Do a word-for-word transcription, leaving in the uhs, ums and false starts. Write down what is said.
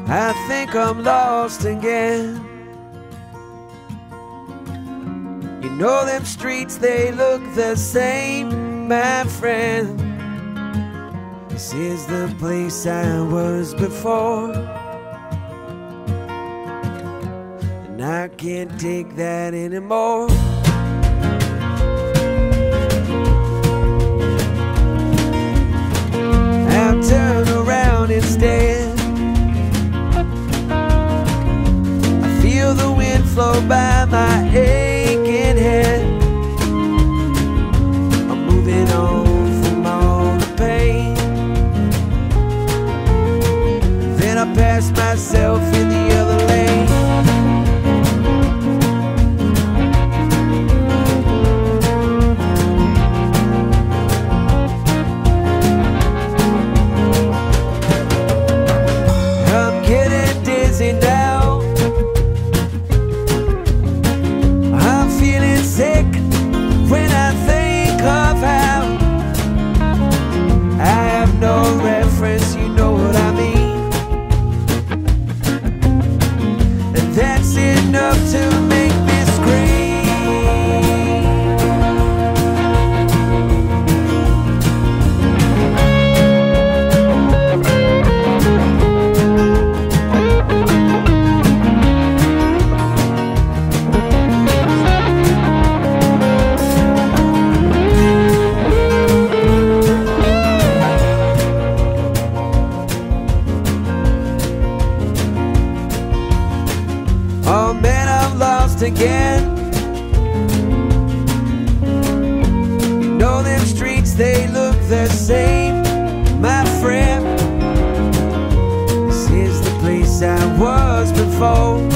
I think I'm lost again. You know them streets, they look the same, my friend. This is the place I was before, and I can't take that anymore. I'll turn around instead. I feel the wind flow by my aching head. I'm moving on from all the pain. Then I pass myself in the other lane. I'm getting dizzy now. I'm feeling sick when I think of how I have no reference, you know what I mean. And that's enough to make me scream. Oh man, I'm lost again. You know them streets, they look the same, my friend. This is the place I was before.